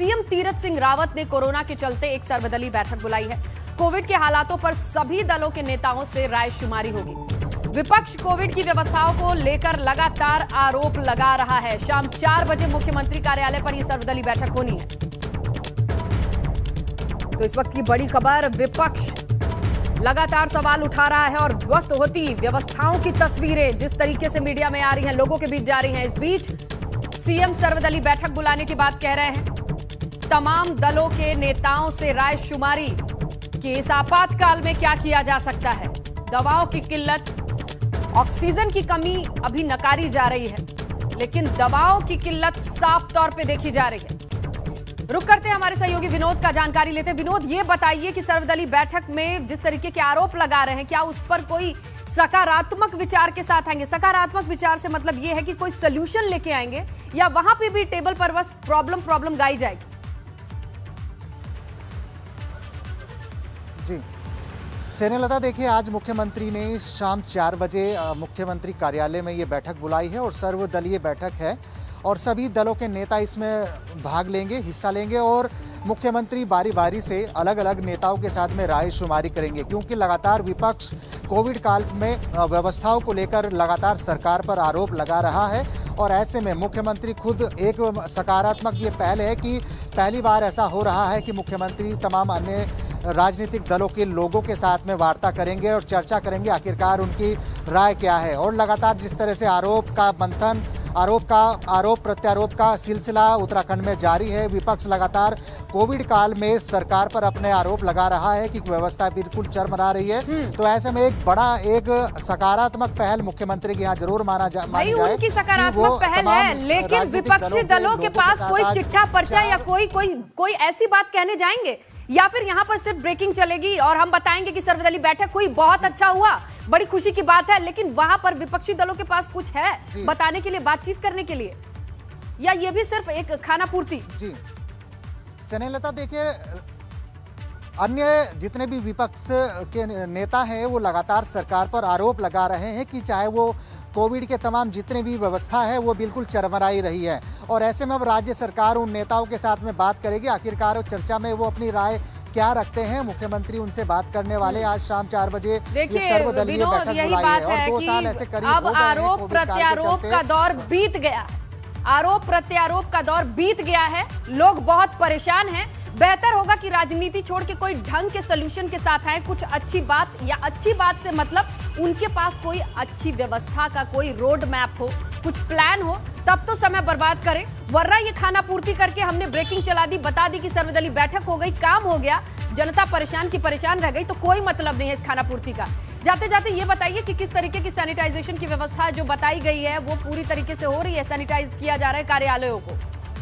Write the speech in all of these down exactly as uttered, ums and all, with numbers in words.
CM Tirath Singh Rawat ने corona के चलते एक सर्वदलीय बैठक बुलाई है। कोविड के हालातों पर सभी दलों के नेताओं से राय शुमारी होगी। विपक्ष कोविड की व्यवस्थाओं को लेकर लगातार आरोप लगा रहा है। शाम चार बजे मुख्यमंत्री कार्यालय पर यह सर्वदलीय बैठक होनी है। तो इस वक्त की बड़ी खबर, विपक्ष लगातार सवाल उठा रहा है और ध्वस्त होती व्यवस्थाओं की तस्वीरें जिस तरीके से मीडिया में आ रही हैं, लोगों के बीच जा रही हैं। इस बीच सीएम सर्वदलीय बैठक बुलाने की बात कह रहे हैं। तमाम दलों के नेताओं से राय शुमारी कि इस आपातकाल में क्या किया जा सकता है। दवाओं की किल्लत, ऑक्सीजन की कमी अभी नकारी जा रही है, लेकिन दवाओं की किल्लत साफ तौर पे देखी जा रही है। रुक करते हैं हमारे सहयोगी विनोद का जानकारी लेते हैं। विनोद, ये बताइए कि सर्वदलीय बैठक में जिस तरीके के आरोप लगा रहे हैं, क्या उस पर कोई सकारात्मक विचार के साथ आएंगे? सकारात्मक विचार से मतलब ये है कि कोई सोल्यूशन लेके आएंगे या वहां पे भी टेबल पर बस प्रॉब्लम प्रॉब्लम गाई जाएगी? जी स्नेहलता, देखिए आज मुख्यमंत्री ने शाम चार बजे मुख्यमंत्री कार्यालय में ये बैठक बुलाई है और सर्वदलीय बैठक है और सभी दलों के नेता इसमें भाग लेंगे, हिस्सा लेंगे और मुख्यमंत्री बारी बारी से अलग अलग नेताओं के साथ में राय शुमारी करेंगे, क्योंकि लगातार विपक्ष कोविड काल में व्यवस्थाओं को लेकर लगातार सरकार पर आरोप लगा रहा है। और ऐसे में मुख्यमंत्री खुद एक सकारात्मक ये पहल है कि पहली बार ऐसा हो रहा है कि मुख्यमंत्री तमाम अन्य राजनीतिक दलों के लोगों के साथ में वार्ता करेंगे और चर्चा करेंगे आखिरकार उनकी राय क्या है। और लगातार जिस तरह से आरोप का मंथन, आरोप का आरोप प्रत्यारोप का सिलसिला उत्तराखंड में जारी है। विपक्ष लगातार कोविड काल में सरकार पर अपने आरोप लगा रहा है कि व्यवस्था बिल्कुल चरमरा रही है। तो ऐसे में एक बड़ा एक सकारात्मक पहल मुख्यमंत्री के यहाँ जरूर माना जा मानी जाए। उनकी सकारात्मक पहल है, लेकिन विपक्षी दलों के पास कोई चिट्ठा पर्चा या कोई कोई कोई ऐसी बात कहने जाएंगे या फिर यहाँ पर सिर्फ ब्रेकिंग चलेगी और हम बताएंगे कि सर्वदलीय बैठक हुई, बहुत अच्छा हुआ, बड़ी खुशी की बात है, लेकिन वहां पर विपक्षी दलों के पास कुछ है बताने के लिए, बातचीत करने के लिए, या ये भी सिर्फ एक खाना पूर्ति? जी स्नेहलता, देखिए अन्य जितने भी विपक्ष के नेता हैं वो लगातार सरकार पर आरोप लगा रहे हैं कि चाहे वो कोविड के तमाम जितने भी व्यवस्था है वो बिल्कुल चरमराई रही है। और ऐसे में अब राज्य सरकार उन नेताओं के साथ में बात करेगी, आखिरकार वो चर्चा में वो अपनी राय क्या रखते हैं। मुख्यमंत्री उनसे बात करने वाले आज शाम चार बजे ये सर्वदलीय बैठक बुलाई है और दो साल ऐसे करीब अब आरोप प्रत्यारोप का दौर बीत गया, आरोप प्रत्यारोप का दौर बीत गया है, लोग बहुत परेशान हैं। बेहतर होगा कि राजनीति छोड़ के कोई ढंग के सलूशन के साथ आए, कुछ अच्छी बात, या अच्छी बात से मतलब उनके पास कोई अच्छी व्यवस्था का कोई रोड मैप हो, कुछ प्लान हो, तब तो समय बर्बाद करें। वरना ये खाना पूर्ति करके हमने ब्रेकिंग चला दी, बता दी कि सर्वदलीय बैठक हो गई, काम हो गया, जनता परेशान की परेशान रह गई, तो कोई मतलब नहीं है इस खाना पूर्ति का। जाते जाते ये बताइए कि किस तरीके की सैनिटाइजेशन की व्यवस्था जो बताई गई है वो पूरी तरीके से हो रही है, सैनिटाइज किया जा रहा है कार्यालयों को?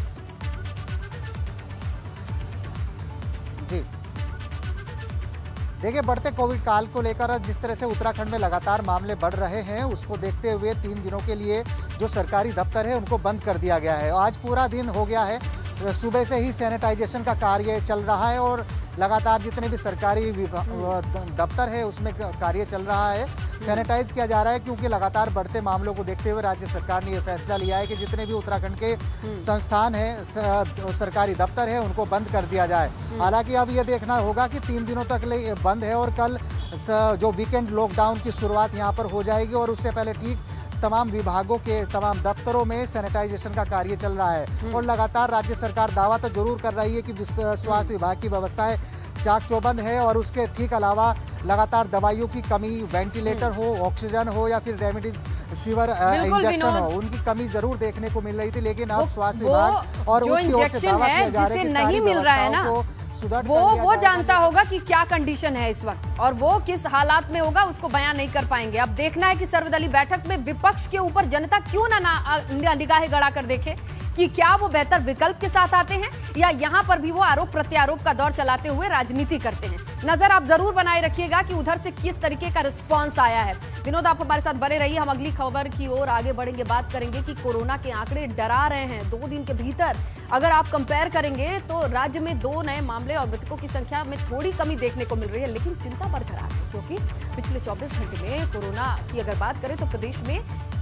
जी देखिए, बढ़ते कोविड काल को लेकर जिस तरह से उत्तराखंड में लगातार मामले बढ़ रहे हैं, उसको देखते हुए तीन दिनों के लिए जो सरकारी दफ्तर है उनको बंद कर दिया गया है। आज पूरा दिन हो गया है, सुबह से ही सैनिटाइजेशन का कार्य चल रहा है और लगातार जितने भी सरकारी दफ्तर है उसमें कार्य चल रहा है, सैनिटाइज किया जा रहा है, क्योंकि लगातार बढ़ते मामलों को देखते हुए राज्य सरकार ने यह फैसला लिया है कि जितने भी उत्तराखंड के संस्थान हैं, सरकारी दफ्तर है, उनको बंद कर दिया जाए। हालांकि अब यह देखना होगा कि तीन दिनों तक बंद है और कल जो वीकेंड लॉकडाउन की शुरुआत यहाँ पर हो जाएगी और उससे पहले ठीक तमाम विभागों के तमाम दफ्तरों में सैनिटाइजेशन का कार्य चल रहा है। और लगातार राज्य सरकार दावा तो जरूर कर रही है कि स्वास्थ्य विभाग की व्यवस्थाएं चाक चौबंद है और उसके ठीक अलावा लगातार दवाइयों की कमी, वेंटिलेटर हो, ऑक्सीजन हो या फिर रेमडेसिविर इंजेक्शन हो, उनकी कमी जरूर देखने को मिल रही थी। लेकिन अब स्वास्थ्य विभाग और उसकी ओर से दावा किया जा रहा है कि नहीं मिल रहा है ना, वो वो जानता होगा कि क्या कंडीशन है इस वक्त और वो किस हालात में होगा, उसको बयान नहीं कर पाएंगे। अब देखना है कि सर्वदलीय बैठक में विपक्ष के ऊपर जनता क्यों ना, ना निगाहें गड़ा कर देखे कि क्या वो बेहतर विकल्प के साथ आते हैं या यहां पर भी वो आरोप प्रत्यारोप का दौर चलाते हुए राजनीति करते हैं। नजर आप जरूर बनाए रखिएगा कि उधर से किस तरीके का रिस्पांस आया है। विनोद, आप हमारे साथ बने रहिए, हम अगली खबर की ओर आगे बढ़ेंगे, बात करेंगे कि कोरोना के आंकड़े डरा रहे हैं। दो दिन के भीतर अगर आप कंपेयर करेंगे तो राज्य में दो नए मामले और मृतकों की संख्या में थोड़ी कमी देखने को मिल रही है, लेकिन चिंता बरकरार है क्योंकि पिछले चौबीस घंटे में कोरोना की अगर बात करें तो प्रदेश में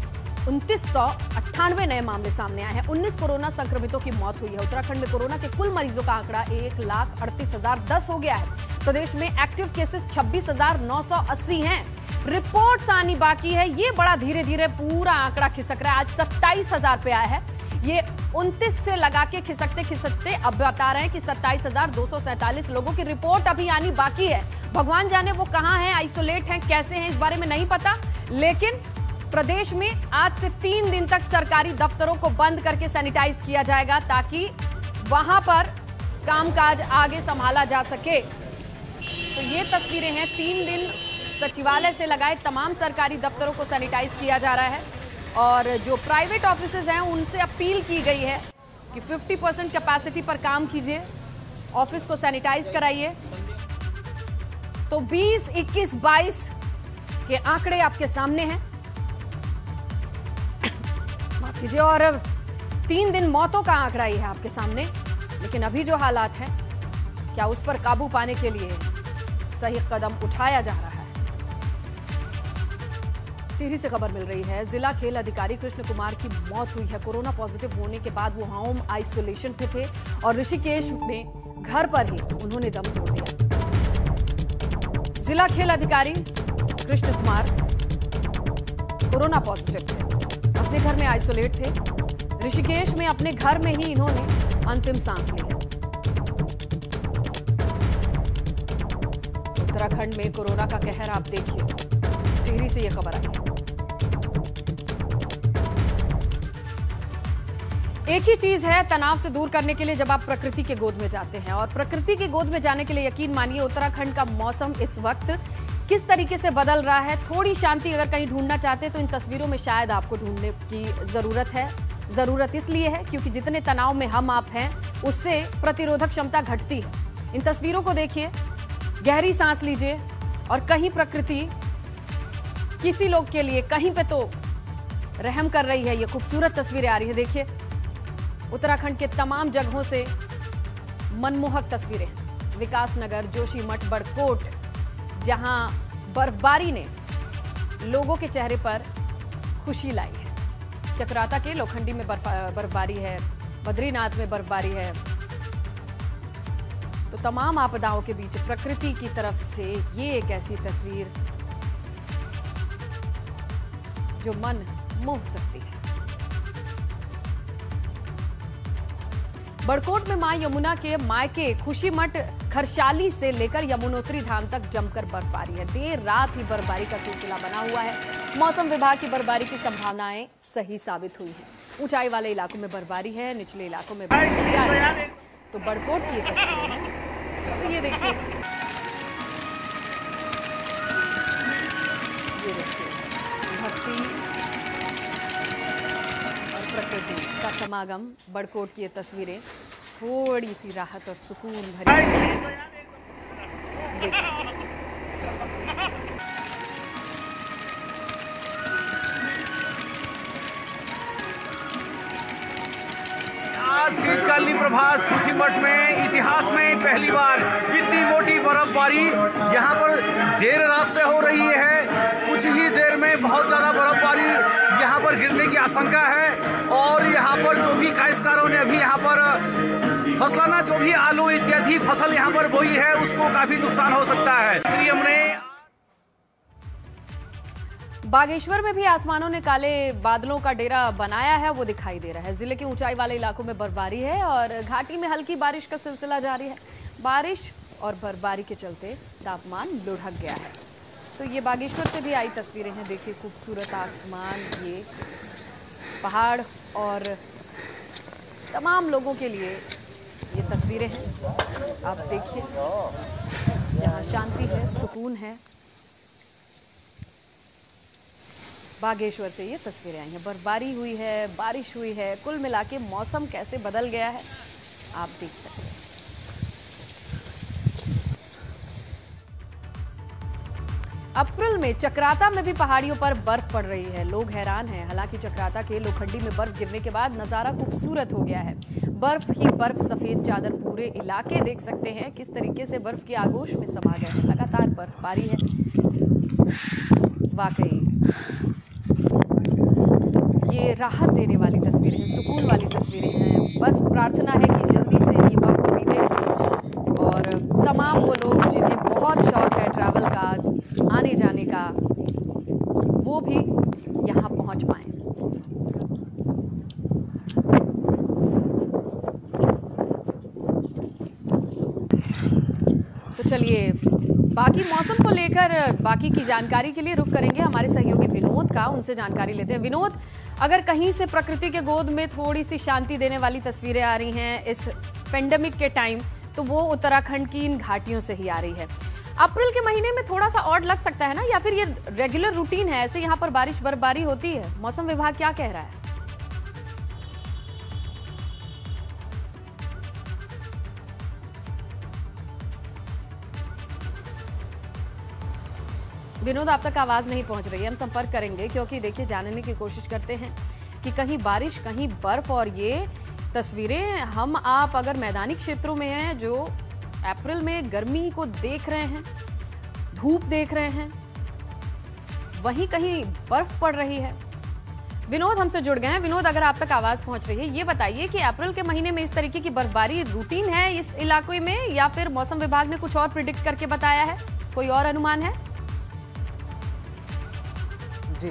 उनतीस सौ अट्ठानवे नए मामले सामने आए हैं। उन्नीस कोरोना संक्रमितों की मौत हुई है। उत्तराखंड में कोरोना के कुल मरीजों का आंकड़ा एक लाख अड़तीस हजार दस हो गया है। प्रदेश में एक्टिव केसेस छब्बीस हजार नौ सौ अस्सी हैं। रिपोर्ट्स आनी बाकी है। ये बड़ा धीरे धीरे पूरा आंकड़ा खिसक रहा है। आज सत्ताईस हजार पे आया है। ये उनतीस से लगा के खिसकते खिसकते अब बता रहे हैं कि सत्ताईस हजार दो सौ सैंतालीस लोगों की रिपोर्ट अभी आनी बाकी है। भगवान जाने वो कहां हैं, आइसोलेट हैं, कैसे हैं, इस बारे में नहीं पता। लेकिन प्रदेश में आज से तीन दिन तक सरकारी दफ्तरों को बंद करके सैनिटाइज किया जाएगा ताकि वहां पर कामकाज आगे संभाला जा सके। तो ये तस्वीरें हैं। तीन दिन सचिवालय से लगाए तमाम सरकारी दफ्तरों को सैनिटाइज किया जा रहा है और जो प्राइवेट ऑफिसेज हैं उनसे अपील की गई है कि पचास परसेंट कैपेसिटी पर काम कीजिए, ऑफिस को सैनिटाइज कराइए। तो बीस, इक्कीस, बाईस के आंकड़े आपके सामने हैं, माफ कीजिए, और तीन दिन मौतों का आंकड़ा ही है आपके सामने। लेकिन अभी जो हालात हैं, क्या उस पर काबू पाने के लिए सही कदम उठाया जा रहा है? टिहरी से खबर मिल रही है। जिला खेल अधिकारी कृष्ण कुमार की मौत हुई है। कोरोना पॉजिटिव होने के बाद वो होम आइसोलेशन पे थे और ऋषिकेश में घर पर ही उन्होंने दम तोड़ दिया। जिला खेल अधिकारी कृष्ण कुमार कोरोना पॉजिटिव थे, अपने घर में आइसोलेट थे। ऋषिकेश में अपने घर में ही इन्होंने अंतिम सांस ली है। उत्तराखंड में कोरोना का कहर आप देखिए। टिहरी से यह खबर आई है। एक ही चीज है तनाव से दूर करने के लिए जब आप प्रकृति के गोद में जाते हैं, और प्रकृति के गोद में जाने के लिए यकीन मानिए उत्तराखंड का मौसम इस वक्त किस तरीके से बदल रहा है। थोड़ी शांति अगर कहीं ढूंढना चाहते हैं तो इन तस्वीरों में शायद आपको ढूंढने की जरूरत है। जरूरत इसलिए है क्योंकि जितने तनाव में हम आप हैं उससे प्रतिरोधक क्षमता घटती है। इन तस्वीरों को देखिए, गहरी सांस लीजिए और कहीं प्रकृति किसी लोग के लिए कहीं पे तो रहम कर रही है। ये खूबसूरत तस्वीरें आ रही है। देखिए उत्तराखंड के तमाम जगहों से मनमोहक तस्वीरें। विकासनगर, जोशीमठ, बड़कोट, जहां बर्फबारी ने लोगों के चेहरे पर खुशी लाई है। चक्राता के लोखंडी में बर्फ बर्फबारी है, बद्रीनाथ में बर्फबारी है। तो तमाम आपदाओं के बीच प्रकृति की तरफ से ये एक ऐसी तस्वीर जो मन मोह सकती है। बड़कोट में मां यमुना के मायके खुशीमठ खरशाली से लेकर यमुनोत्री धाम तक जमकर बर्फबारी है। देर रात ही बर्फबारी का सिलसिला बना हुआ है। मौसम विभाग की बर्फबारी की संभावनाएं सही साबित हुई हैं। ऊंचाई वाले इलाकों में बर्फबारी है, निचले इलाकों में बर्फबारी है। तो बड़कोट की तस्वीरें हैं। तो ये देखिए, ये देखिए भक्ति और प्रकृति का समागम। बड़कोट की ये तस्वीरें थोड़ी सी राहत और सुकून भरी। देखिए शीतकालीन प्रभास खुशीमठ में इतिहास में पहली बार इतनी मोटी बर्फबारी यहाँ पर देर रात से हो रही है। कुछ ही देर में बहुत ज़्यादा बर्फबारी यहाँ पर गिरने की आशंका है और यहाँ पर जो भी काश्तकारों ने अभी यहाँ पर फसलाना जो भी आलू इत्यादि फसल यहाँ पर बोई है उसको काफ़ी नुकसान हो सकता है। इसलिए हमने बागेश्वर में भी आसमानों ने काले बादलों का डेरा बनाया है, वो दिखाई दे रहा है। जिले के ऊंचाई वाले इलाकों में बर्फबारी है और घाटी में हल्की बारिश का सिलसिला जारी है। बारिश और बर्फबारी के चलते तापमान लुढ़क गया है। तो ये बागेश्वर से भी आई तस्वीरें हैं। देखिए खूबसूरत आसमान, ये पहाड़ और तमाम लोगों के लिए ये तस्वीरें हैं। आप देखिए जहाँ शांति है, सुकून है। बागेश्वर से ये तस्वीरें आई हैं। बर्फबारी हुई है, बारिश हुई है, कुल मिला के मौसम कैसे बदल गया है आप देख सकते हैं। अप्रैल में चक्राता में भी पहाड़ियों पर बर्फ पड़ रही है। लोग हैरान हैं। हालांकि चक्राता के लोखंडी में बर्फ गिरने के बाद नजारा खूबसूरत हो गया है। बर्फ ही बर्फ, सफेद चादर पूरे इलाके देख सकते हैं किस तरीके से बर्फ की आगोश में समा गए हैं। लगातार बर्फबारी है। वाकई ये राहत देने वाली तस्वीरें हैं, सुकून वाली तस्वीरें हैं। बस प्रार्थना है कि जल्दी से ये वक्त बीते और तमाम वो लोग जिन्हें बहुत शौक है ट्रैवल का, आने जाने का, वो भी यहाँ पहुँच पाएं। तो चलिए बाकी मौसम को लेकर बाकी की जानकारी के लिए रुख करेंगे हमारे सहयोगी विनोद का, उनसे जानकारी लेते हैं। विनोद, अगर कहीं से प्रकृति के गोद में थोड़ी सी शांति देने वाली तस्वीरें आ रही हैं इस पेंडेमिक के टाइम, तो वो उत्तराखंड की इन घाटियों से ही आ रही है। अप्रैल के महीने में थोड़ा सा ऑड लग सकता है ना, या फिर ये रेगुलर रूटीन है, ऐसे यहाँ पर बारिश बर्फबारी होती है? मौसम विभाग क्या कह रहा है? विनोद, आप तक आवाज नहीं पहुंच रही है, हम संपर्क करेंगे क्योंकि देखिए जानने की कोशिश करते हैं कि कहीं बारिश कहीं बर्फ। और ये तस्वीरें हम आप अगर मैदानी क्षेत्रों में हैं जो अप्रैल में गर्मी को देख रहे हैं, धूप देख रहे हैं, वहीं कहीं बर्फ पड़ रही है। विनोद हमसे जुड़ गए हैं। विनोद, अगर आप तक आवाज पहुंच रही है, ये बताइए कि अप्रैल के महीने में इस तरीके की बर्फबारी रूटीन है इस इलाके में, या फिर मौसम विभाग ने कुछ और प्रिडिक्ट करके बताया है? कोई और अनुमान है? जी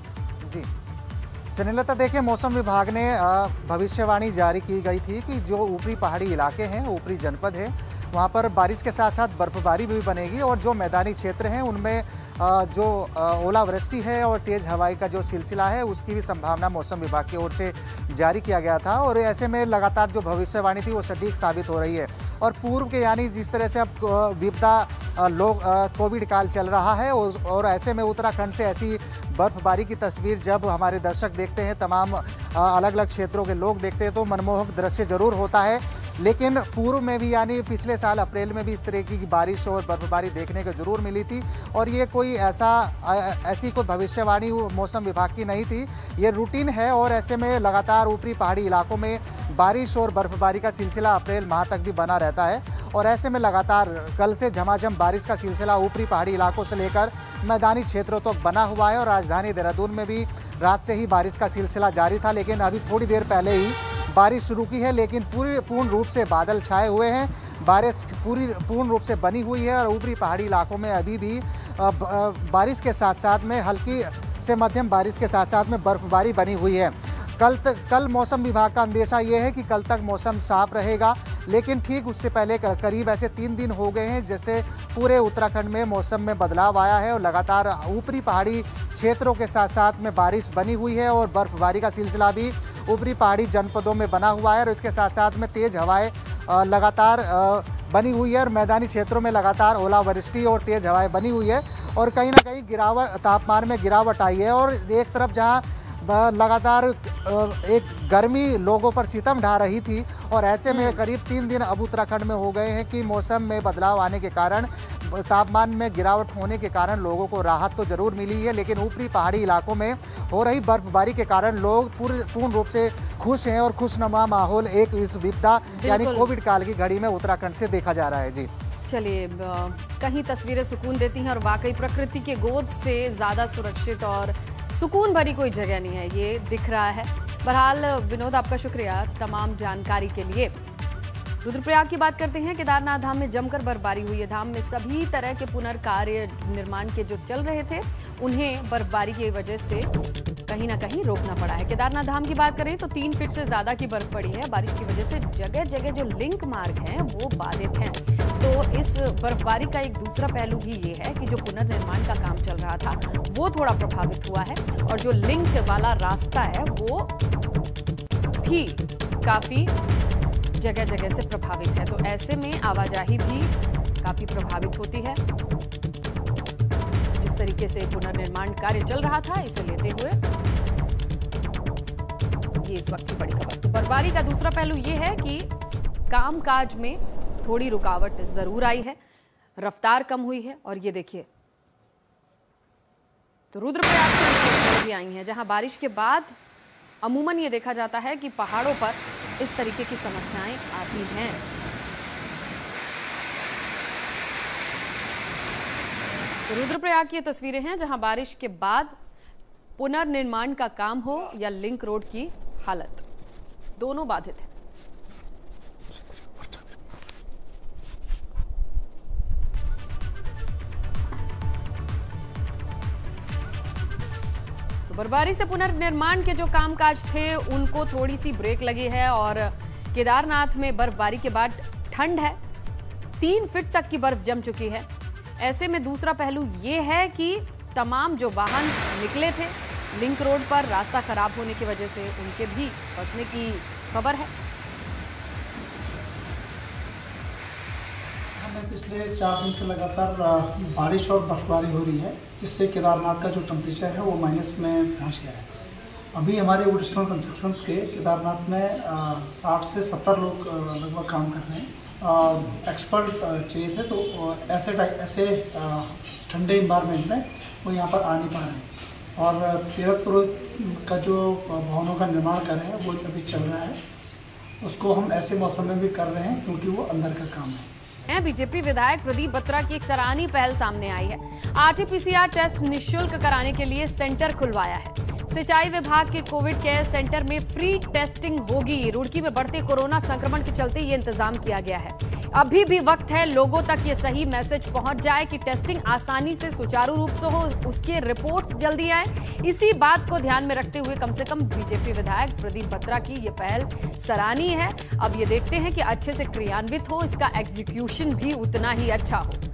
जी स्नेहलता, देखिए मौसम विभाग ने भविष्यवाणी जारी की गई थी कि जो ऊपरी पहाड़ी इलाके हैं, ऊपरी जनपद है, वहाँ पर बारिश के साथ साथ बर्फबारी भी बनेगी और जो मैदानी क्षेत्र हैं उनमें जो ओलावृष्टि है और तेज़ हवाई का जो सिलसिला है उसकी भी संभावना मौसम विभाग की ओर से जारी किया गया था। और ऐसे में लगातार जो भविष्यवाणी थी वो सटीक साबित हो रही है। और पूर्व के यानी जिस तरह से अब विपदा लोग कोविड काल चल रहा है और ऐसे में उत्तराखंड से ऐसी बर्फबारी की तस्वीर जब हमारे दर्शक देखते हैं, तमाम अलग अलग क्षेत्रों के लोग देखते हैं, तो मनमोहक दृश्य जरूर होता है। लेकिन पूर्व में भी यानी पिछले साल अप्रैल में भी इस तरह की बारिश और बर्फबारी देखने को जरूर मिली थी और ये कोई ऐसा ऐसी कोई भविष्यवाणी मौसम विभाग की नहीं थी, ये रूटीन है। और ऐसे में लगातार ऊपरी पहाड़ी इलाकों में बारिश और बर्फबारी का सिलसिला अप्रैल माह तक भी बना रहता है और ऐसे में लगातार कल से झमाझम बारिश का सिलसिला ऊपरी पहाड़ी इलाकों से लेकर मैदानी क्षेत्रों तक तो बना हुआ है। और राजधानी देहरादून में भी रात से ही बारिश का सिलसिला जारी था, लेकिन अभी थोड़ी देर पहले ही बारिश शुरू की है। लेकिन पूरी पूर्ण रूप से बादल छाए हुए हैं, बारिश पूरी पूर्ण रूप से बनी हुई है और ऊपरी पहाड़ी इलाकों में अभी भी बारिश के साथ साथ में हल्की से मध्यम बारिश के साथ साथ में बर्फबारी बनी हुई है। कल तक कल मौसम विभाग का अंदेशा ये है कि कल तक मौसम साफ रहेगा, लेकिन ठीक उससे पहले करीब ऐसे तीन दिन हो गए हैं जैसे पूरे उत्तराखंड में मौसम में बदलाव आया है और लगातार ऊपरी पहाड़ी क्षेत्रों के साथ साथ में बारिश बनी हुई है और बर्फबारी का सिलसिला भी ऊपरी पहाड़ी जनपदों में बना हुआ है और इसके साथ साथ में तेज़ हवाएं लगातार बनी हुई है और मैदानी क्षेत्रों में लगातार ओलावृष्टि और तेज़ हवाएं बनी हुई है और कहीं ना कहीं गिरावट तापमान में गिरावट आई है। और एक तरफ जहां लगातार एक गर्मी लोगों पर सितम ढा रही थी और ऐसे में करीब तीन दिन अब उत्तराखंड में हो गए हैं कि मौसम में बदलाव आने के कारण, तापमान में गिरावट होने के कारण लोगों को राहत तो जरूर मिली है, लेकिन ऊपरी पहाड़ी इलाकों में हो रही बर्फबारी के कारण लोग पूर्ण पूर्ण रूप से खुश हैं और खुशनुमा माहौल एक इस विपदा यानी कोविड काल की घड़ी में उत्तराखंड से देखा जा रहा है। जी चलिए, कहीं तस्वीरें सुकून देती हैं और वाकई प्रकृति के गोद से ज़्यादा सुरक्षित और सुकून भरी कोई जगह नहीं है, ये दिख रहा है। बहरहाल विनोद, आपका शुक्रिया तमाम जानकारी के लिए। रुद्रप्रयाग की बात करते हैं। केदारनाथ धाम में जमकर बर्फबारी हुई है। धाम में सभी तरह के पुनर्कार्य निर्माण के जो चल रहे थे उन्हें बर्फबारी की वजह से कहीं ना कहीं रोकना पड़ा है। केदारनाथ धाम की बात करें तो तीन फीट से ज्यादा की बर्फ पड़ी है। बारिश की वजह से जगह जगह जो लिंक मार्ग हैं वो बाधित हैं। तो इस बर्फबारी का एक दूसरा पहलू भी ये है कि जो पुनर्निर्माण का काम चल रहा था वो थोड़ा प्रभावित हुआ है और जो लिंक वाला रास्ता है वो भी काफी जगह जगह से प्रभावित है। तो ऐसे में आवाजाही भी काफी प्रभावित होती है। जिस तरीके से पुनर्निर्माण कार्य चल रहा था, इसे लेते हुए ये इस वक्त की बड़ी खबर। तो बर्फबारी का दूसरा पहलू ये है कि कामकाज में थोड़ी रुकावट जरूर आई है, रफ्तार कम हुई है। और ये देखिए, तो रुद्रप्रयाग से खबरें भी आई हैं जहां बारिश के बाद अमूमन ये देखा जाता है कि पहाड़ों पर इस तरीके की समस्याएं आती हैं। तो रुद्रप्रयाग की तस्वीरें हैं जहां बारिश के बाद पुनर्निर्माण का काम हो या लिंक रोड की हालत, दोनों बाधित है। तो बर्फबारी से पुनर्निर्माण के जो कामकाज थे उनको थोड़ी सी ब्रेक लगी है और केदारनाथ में बर्फबारी के बाद ठंड है, तीन फीट तक की बर्फ जम चुकी है। ऐसे में दूसरा पहलू ये है कि तमाम जो वाहन निकले थे लिंक रोड पर, रास्ता खराब होने की वजह से उनके भी फंसने की खबर है। हमें पिछले चार दिन से लगातार बारिश और बर्फबारी हो रही है, जिससे केदारनाथ का जो टेम्परेचर है वो माइनस में पहुंच गया है। अभी हमारे वुडस्टोन कंस्ट्रक्शंस के केदारनाथ में साठ से सत्तर लोग लगभग काम कर रहे हैं। एक्सपर्ट चाहिए थे, तो ऐसे ऐसे ठंडे इन्वायरमेंट में वो यहाँ पर आ नहीं पा रहे हैं। और तीरथ का जो भवनों का निर्माण कर रहे हैं वो अभी चल रहा है, उसको हम ऐसे मौसम में भी कर रहे हैं क्योंकि वो अंदर का काम है। बीजेपी विधायक प्रदीप बत्रा की एक सराहनीय पहल सामने आई है। आरटीपीसीआर टेस्ट निःशुल्क कराने के लिए सेंटर खुलवाया है। सिंचाई विभाग के कोविड केयर सेंटर में फ्री टेस्टिंग होगी। रुड़की में बढ़ते कोरोना संक्रमण के चलते ये इंतजाम किया गया है। अभी भी वक्त है लोगों तक ये सही मैसेज पहुंच जाए कि टेस्टिंग आसानी से सुचारू रूप से हो, उसके रिपोर्ट्स जल्दी आए। इसी बात को ध्यान में रखते हुए कम से कम बीजेपी विधायक प्रदीप बत्रा की ये पहल सराहनीय है। अब ये देखते हैं कि अच्छे से क्रियान्वित हो, इसका एग्जीक्यूशन भी उतना ही अच्छा हो।